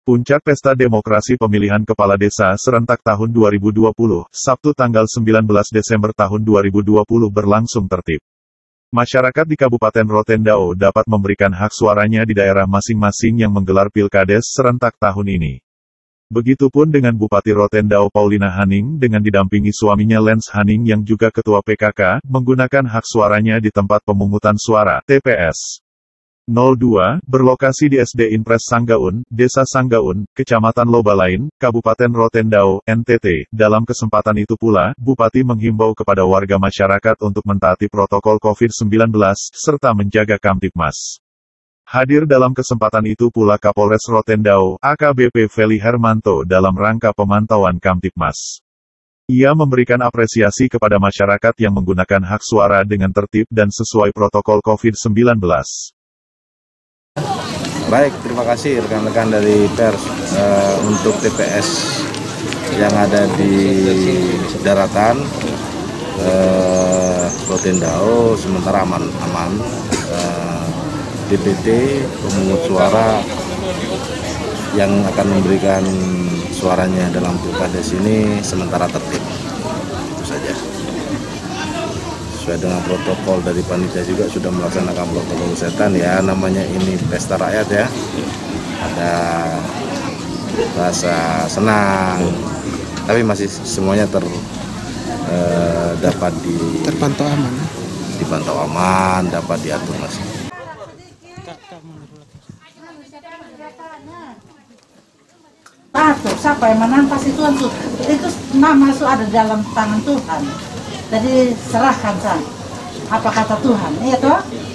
Puncak Pesta Demokrasi Pemilihan Kepala Desa Serentak tahun 2020, Sabtu tanggal 19 Desember tahun 2020 berlangsung tertib. Masyarakat di Kabupaten Rotendao dapat memberikan hak suaranya di daerah masing-masing yang menggelar Pilkades serentak tahun ini. Begitupun dengan Bupati Rotendao Paulina Haning dengan didampingi suaminya Lens Haning yang juga Ketua PKK, menggunakan hak suaranya di tempat pemungutan suara, TPS 02, berlokasi di SD Inpres Sanggaun, Desa Sanggaun, Kecamatan Lobalain, Kabupaten Rotendao, NTT. Dalam kesempatan itu pula, Bupati menghimbau kepada warga masyarakat untuk mentaati protokol COVID-19, serta menjaga Kamtibmas. Hadir dalam kesempatan itu pula Kapolres Rotendao, AKBP Feli Hermanto dalam rangka pemantauan Kamtibmas. Ia memberikan apresiasi kepada masyarakat yang menggunakan hak suara dengan tertib dan sesuai protokol COVID-19. Baik, terima kasih rekan-rekan dari pers untuk TPS yang ada di daratan Rotendao sementara aman. DPT pemungut suara yang akan memberikan suaranya dalam Pilkades ini sementara tertib. Itu saja. Sesuai dengan protokol dari panitia juga sudah melaksanakan protokol kesehatan ya, namanya ini pesta rakyat ya, ada rasa senang, tapi masih semuanya dapat dipantau aman, dapat diatur masih. Siapa yang menang pasti Tuhan tuh, itu nama itu ada dalam tangan Tuhan. Jadi serahkan saja apa kata Tuhan, iya toh?